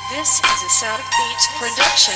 This is a South Beach production.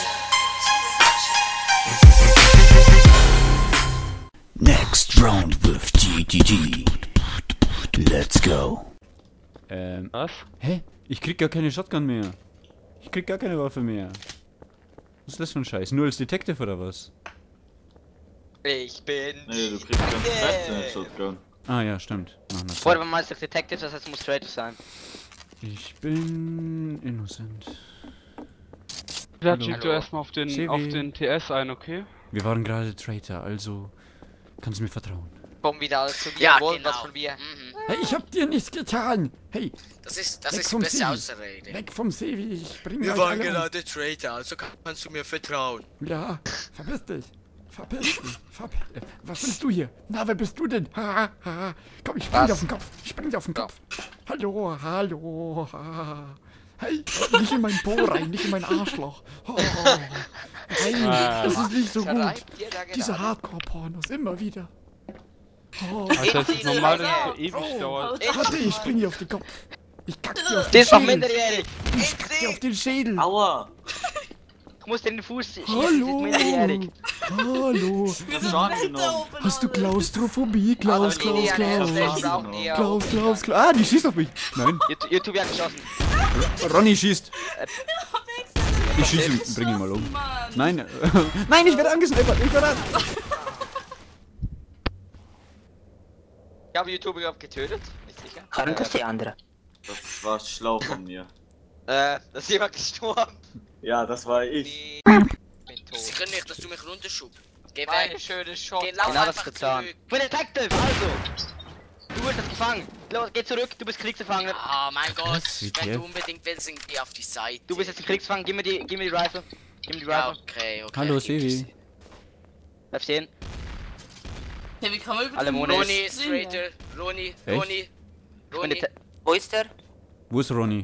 Next round with GGG. Let's go. Was? Hä? Ich krieg gar keine Shotgun mehr. Ich krieg gar keine Waffe mehr. Was ist das für ein Scheiß? Nur als Detective oder was? Ich bin. Nee, du kriegst ganz fett eine Shotgun. Ah ja, stimmt. Nach einer Oder Zeit. wenn man als Detective, das heißt, es muss Traitor sein. Ich bin innocent. Da Hallo. check du erstmal auf den TS ein, okay? Wir waren gerade Traitor, also kannst du mir vertrauen. Kommen wieder alle zu mir, Ja, wollen genau. was von mir. Hey, ich hab dir nichts getan. Hey, Das ist Weg die vom beste Sevi. Ausrede. weg vom Sevi. Ich bring Wir euch waren alle um. gerade Traitor, also kannst du mir vertrauen. Ja, verpiss dich. Verpiss dich. Was willst du hier? Na, wer bist du denn? Ha, ha. Komm, ich spring Was? dir auf den Kopf. Ich spring dir auf den Kopf. Hallo, hallo. Ha. Hey, nicht in mein Po rein, nicht in mein Arschloch. Oh. Hey, das ist nicht so gut. Schreibt ihr da Diese gerade? Hardcore-Pornos, immer wieder. Oh. Also das ist normal, dass es so ewig dauert. Warte, ich spring dir auf den Kopf. Ich kack dir auf Die den ist noch Schädel. minderjährig! Ich kack dir auf den Schädel. Aua! Ich muss dir in den Fuß schießen, sie ist Hallo. minderjährig. Hallo. Hast Schaden genommen. Hast du Klaustrophobie? Klaus, Also, nee, Klaus, nee, Klaus. wir brauchen eher Klaus, auch- Klaus, Klaus. Ah, die schießt auf mich. Nein. YouTube hat geschossen. Ronny schießt. Ich schieße ihn, bring ihn mal um. Nein, nein, ich werde angesnipert. Ich werde Ich habe YouTube überhaupt getötet, nicht sicher. Waren das die anderen? Das war schlau von mir. Da ist jemand gestorben. Ja, das war ich. Nee, bin tot. Sicher nicht, dass du mich runterschubst. Geh Meine weg. schöne Shot. Geh, lauf Genau das einfach getan. zurück. Ich bin Detective, also! Du wurdest gefangen. Los, geh zurück, du bist Kriegsgefangener. Ah, mein Gott. wie Wenn tief? du unbedingt willst, dann geh auf die Seite. Du bist jetzt ein Kriegsgefangener, gib mir die Rifle. Gib mir die Ja, Rifle. okay. Hallo, ich geb Sevi. dir Bleib stehen. Ja, wie kann man über Alle den Mone. Mond Ronny ist singen? Traitor. Ronny, Echt? Ronny, Ich bin Ronny. Dete- Wo ist der? Wo ist Ronny?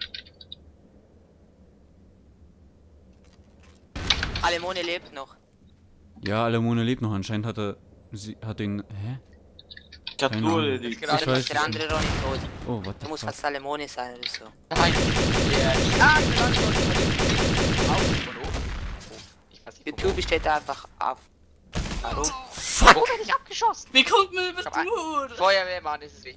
Alemone lebt noch. Ja, Alemone lebt noch. Anscheinend hat er... Sie hat den... Hä? Ich hab Keine nur Ahnung. erledigt. Genau, Ich Oder weiß ist der es andere Ronny tot? Oh, what Der the muss fuck? fast Alemone sein oder so. Nein. Ah, ich bin angeschossen. Von oben. Oh, ich weiß nicht, von YouTube steht einfach auf. Warum? wo werde ich abgeschossen? Wie kommt man über Ich hab den Mond? Feuerwehrmann ist es wichtig.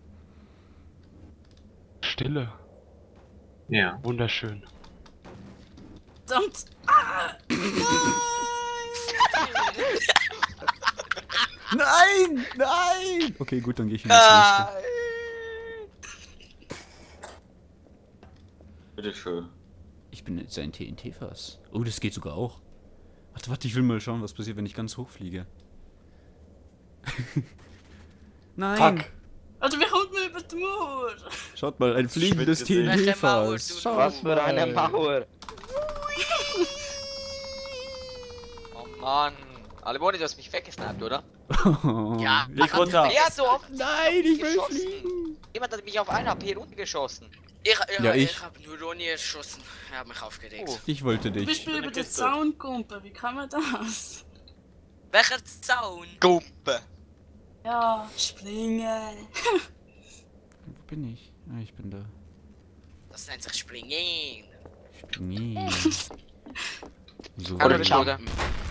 Stille. Ja. Wunderschön. Verdammt! Ah! Nein! Nein! Okay, gut, dann gehe ich in das nächste. Bitteschön. Ich bin jetzt ein TNT-Fass. Oh, das geht sogar auch. Warte, ich will mal schauen, was passiert, wenn ich ganz hoch fliege. Nein! Fuck. Also, wie kommt man über den Mond? Schaut mal, ein fliegendes gesehen. Welche Mauer, TNT-Fass. du- Schaut Was für eine mal. Mauer. Oh Mann. Alemoni, du hast mich weggesnappt, oder? Ja, Leg runter. Wer hat so oft Nein, ich will geschossen? fliegen. Jemand hat mich auf 1 HP runtergeschossen. Ja, ich. Ich habe nur Ronny erschossen. Er hat mich aufgedeckt. Oh. Ich wollte Du bist dich. über den Kiste. Zaun kumpen, wie kann man das? Welcher Zaun? Gumpe. Ja, springen. Wo bin ich? Ah, ich bin da. Das nennt sich Springen. Nee. So. Oder oder?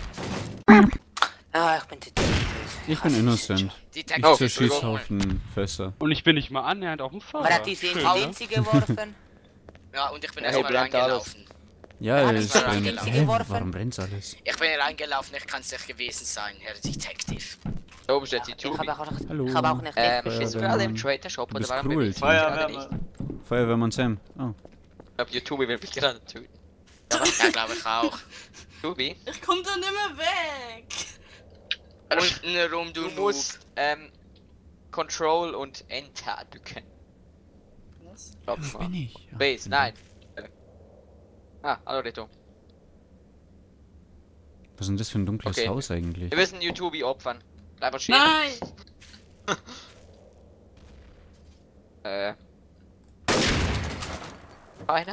Ah, ich bin Detective. Ich bin innocent. Die Ich Technik. zerschieß Haufen Fässer. Und ich bin nicht mal annähernd auf dem Man Fahrer. hat diese Schön, Linse geworfen. Ja, und ich bin Ja, erstmal hey, brennt alles. reingelaufen. Ja, Ja, es das war brennt. richtig Hä, geworfen. warum brennt's alles? Ich bin reingelaufen, ich kann es nicht gewesen sein, Herr Detective. Da oben steht die Ich Tubi. habe auch, Hallo. ich habe auch nicht Bist du gerade im Trader Shop Du oder bist warum cruel, bewegst du dich gerade nicht? Feuerwehrmann. Feuerwehrmann Sam. Oh. Ich glaube, YouTube will mich gerade töten. Ja, glaube ich auch. Tubi, Ich komm da nicht mehr weg. Unten rum, du du musst Control und Enter drücken. Was? Glaub Wo mal. bin ich? Ah, Base, bin nein. Hallo Reto. Was ist denn das für ein dunkles Okay. Haus eigentlich? Wir müssen YouTube opfern. Bleib mal stehen. Nein! Einer.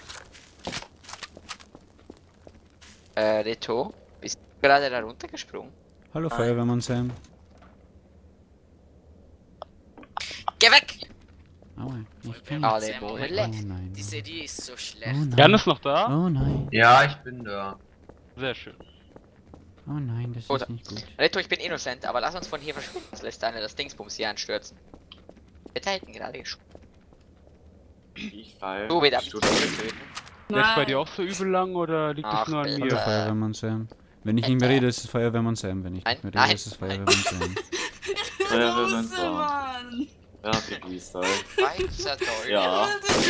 Reto, bist du gerade da runtergesprungen? Hallo Feuerwehrmann Sam. Geh weg! Aua, ich Alle Oh Bohnen. nein. Die Serie ist so Oh schlecht. nein. Jan ist noch da? Oh nein. Ja, ich bin da. Sehr schön. Oh nein, das Oder- ist nicht gut. Reto, ich bin innocent, aber lass uns von hier verschwinden. Es lässt einer das Dingsbums hier anstürzen. Wird da hinten gerade geschossen. Ich fall. Du wieder Du- töten. Der ist bei dir auch so übel lang oder liegt Ach, es nur an Alter. Oder mir? Feuerwehrmann Sam. Wenn ich nicht mehr rede, ist es Feuerwehrmann Sam. Wenn ich Nein, nicht mehr nein, rede, ist es Feuerwehrmann Sam. Feuerwehrmann Große Sam. Mann. Ja, Baby-Style. Weißer Teufel. Ja.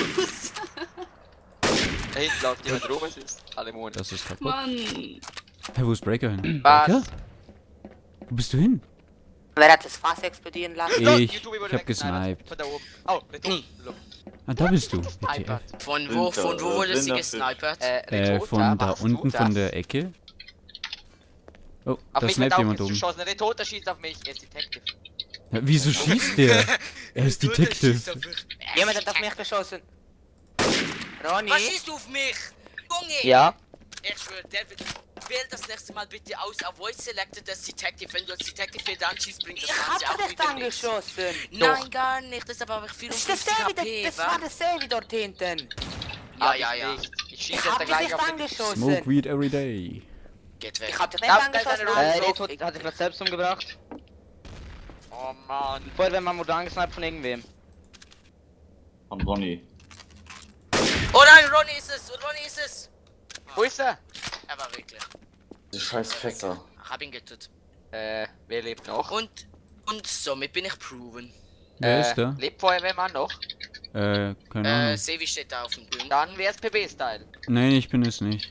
Da hinten läuft jemand rum, es ist alle Monate. Das ist kaputt. Mann. Hey, wo ist Breaker hin? Was? Breaker? Wo bist du hin? Wer hat das Fass explodieren lassen? Ich hab gesniped. Von da oben. Oh, Reto. Ah, da bist du. iPad. WTF. Von wo wurde sie gesnipert? Reto, Von da machst du unten von das? der Ecke. Oh, Auf da mich wird sniped auch jemand jetzt oben. geschossen. Reto, der schießt auf mich. Er ist Detective. Ja, wieso schießt der? Er ist Detective. Jemand hat auf mich geschossen. Ronny? Was schießt du auf mich? Junge! Ja. Ich schwöre, wähl das nächste Mal bitte aus auf Voice Selected das Detective. Wenn du als Detective hier dann schießt, bringt das Ich Ganze hab auch dich wieder nichts. angeschossen. Nein, gar nicht. Das ist aber Das 54 ist der HP, Sevi, das war der Sevi dort hinten. Ja, Hab ja, ich ja. nicht. Ich Ich schieße hab jetzt dich gleich nicht auf den... angeschossen. Smoke weed every day. Geht weg. Ich hab dich nicht Da ist angeschossen. eine also. Reto hat sich gerade selbst umgebracht. Oh Mann. Feuerwehrmann wurde angesniped von irgendwem. Von Ronny. Oh nein, Ronny ist es! Ronny ist es! Wo ist er? Er war wirklich. Die scheiß Fecker. Hab ihn getötet. Wer lebt noch? Und somit bin ich proven. Wer ist der? Lebt Feuerwehrmann noch? Keine Ahnung. Sevi steht da auf dem Boden. Dann wär's PB-Style. Nein, ich bin es nicht.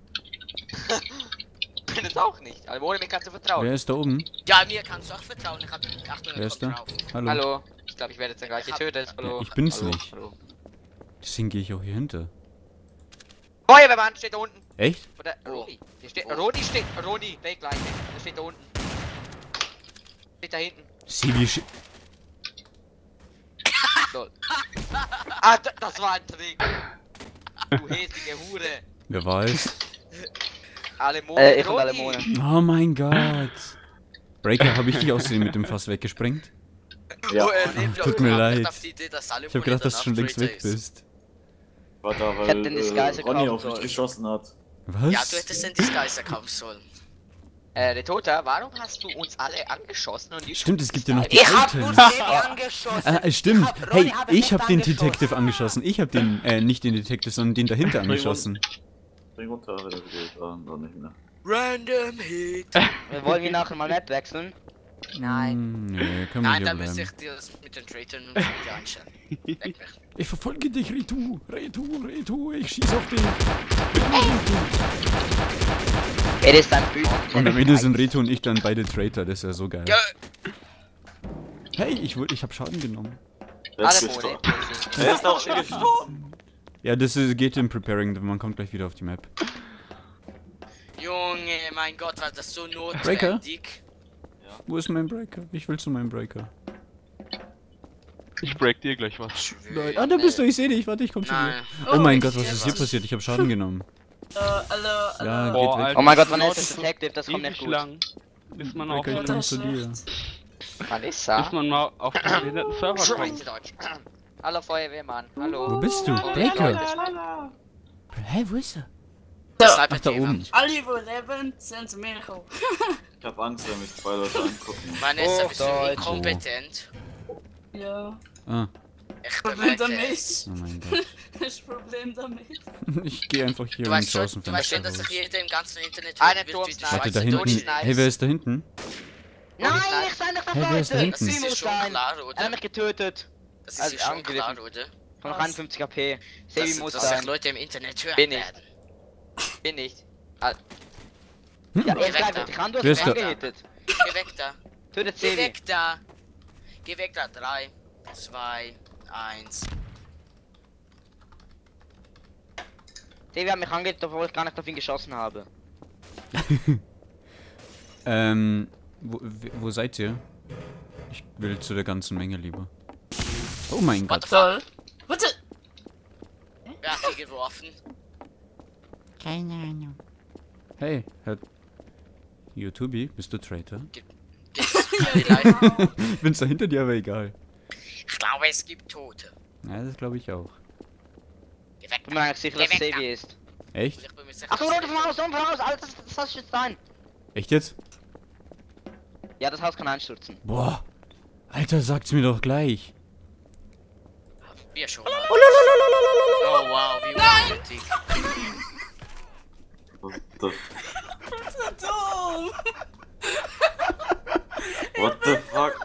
Bin es auch nicht. Aber ohne mich kannst du vertrauen. Wer ist da oben? Ja, mir kannst du auch vertrauen. Ich hab 800 Wer ist da? drauf. Hallo. Hallo. Ich glaube, ich werde jetzt dann gleich getötet. Hallo. ich bin's Hallo. nicht. Hallo. Deswegen gehe ich auch hier hinter. Feuerwehrmann steht da unten. Echt? Oder Roni. Hier steht, Roni, Backline. Der steht da unten. Steht da hinten. Sieh wie Lol. Ah, das war ein Trick. Du hässliche Hure. Wer weiß. Alle Mone. Ich und alle Mone. Oh mein Gott. Breaker, habe ich dich aussehen mit dem Fass weggesprengt? Ja. Oh, er lebt, Tut mir aber leid. auf die Idee, dass alle Ich habe gedacht, dass du schon längst Traitor weg ist. bist. War da, Ich hätte den Disguise weil Ronny kaufen auf mich sollen. geschossen hat. Was? Ja, du hättest den Disguiser kaufen sollen. Retota, warum hast du uns alle angeschossen und die Stimmt, es gibt ja noch die Ich hab nur Items. Sevi angeschossen. Stimmt. Hey, Ronny ich nicht hab den angeschossen. Detective angeschossen. Ich hab den, nicht den Detective, sondern den dahinter angeschossen. Bring runter, wieder geht. Ah, dann nicht mehr. Random Hit. Wir wollen hier nachher mal Map wechseln. Nein. Nee, können wir Nein, hier dann müsste bleiben. ich dir das mit den Traitors und so wieder einstellen. Weg mich. Ich verfolge dich, Retu. Retu, ich schieß auf dich. Er ist ein Bücher. Und am Ende sind Retu und ich dann beide Traitor, das ist ja so geil. Ja, Hey, ich hab Schaden genommen. Wer ist Alle Mone. gestorben? Wer ist auch schon gestorben? Ja, das geht im Preparing, man kommt gleich wieder auf die Map. Junge, mein Gott, war das so Breaker? notwendig. Wo ist mein Breaker? Ich will zu meinem Breaker. Ich break dir gleich was. Nein. Ah, da bist du, ich sehe dich, warte, ich komm zu dir. Nein. Oh mein ich Gott, was sehe ist hier was. passiert? Ich hab Schaden genommen. Hallo, Ja, hallo. geht weg. Alter, Oh mein Gott, das wann ist dauert das Detective? Das kommt nicht ewig gut. lang. Bis man auf, Breaker, ich das komm ist zu dir. Vanessa. bis man mal auf den behinderten Server kommt. Scheiße Deutsch. Hallo Feuerwehrmann. Hallo. Wo bist du? Oh, Breaker? Hallo. Hä, wo ist er? Sniper Ach, da Team. oben. Alle, die leben, sind zu mir gekommen. Ich hab Angst, wenn mich zwei Leute angucken. Vanessa, Oh, bist du Deutsch. inkompetent? Ja, Ah, Ich Problem bemerke damit. es. oh mein Gott. das Problem damit. Ich gehe einfach hier Du ins weißt schon, du weißt Außenfenster schon, dass sich raus. jeder im ganzen Internet Eine wird, wie die Turmsniper. Warte, Schweizer da hinten. Durchschneiden. Hey, wer ist da hinten? Nein, ich sei nicht Hey, wer ist da Leute. hinten? Das ist Sie ja muss schon sein. klar, Er hat oder? mich getötet. Das ist Also ja schon angegriffen. klar, oder? Von Was? 51 HP. Sevi Dass, muss dass sich sein. Leute im Internet hören Bin ich. werden. Bin nicht. Ja, Geh er weg sagt, da. ich kann, du Wer hast ist mich da? angehittet. Geh weg da. Tötet Geh Sevi. weg da. Geh weg da. 3, 2, 1. Sevi hat mich angehittet, obwohl ich gar nicht auf ihn geschossen habe. Wo seid ihr? Ich will zu der ganzen Menge lieber. Oh mein What Gott. the fuck? Toll. Warte. Wer hat die geworfen? Keine Ahnung. Hey, Herr YouTubi, bist du Traitor? Gibt's vielleicht? Ich bin's da hinter dir, aber egal. Ich glaube, es gibt Tote. Ja, das glaube ich auch. Geh weg. Ich bin mir eigentlich sicher, dass es Sevi ist. Echt? Ich bin mir sicher. Achtung, runter vom Haus, Alter, das Haus stürzt ein. Echt jetzt? Ja, das Haus kann einstürzen. Boah. Alter, sagt's mir doch gleich. Wir schon. Oh wow, wie unnötig. Dumm! What the fuck?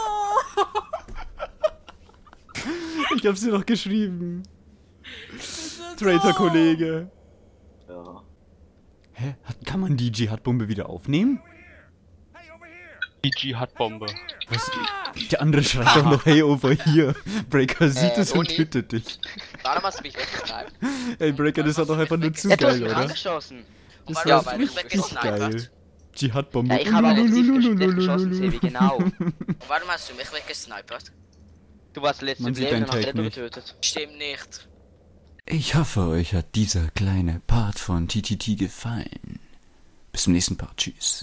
Ich hab's dir doch geschrieben. Traitor-Kollege. Ja. Hä? Kann man die Dschihad-Bombe wieder aufnehmen? Die Dschihad-Bombe. Was? Der andere schreit doch noch, hey, over here. Breaker sieht es und Toni? tötet dich. Warum hast du mich weggesniped? Ey, Breaker, das war doch einfach nur zu Ja, du hast geil, mich oder? angeschossen. Das weil war du richtig weggesnipert. geil. Dschihad-Bombe. Ja, ich habe aber dich geschossen, Sevi, genau. Warum hast du mich weggesnipert? Du warst letzte Man sieht Leben deinen und hast Tag Redo nicht. getötet. Stimmt nicht. Ich hoffe, euch hat dieser kleine Part von TTT gefallen. Bis zum nächsten Part. Tschüss.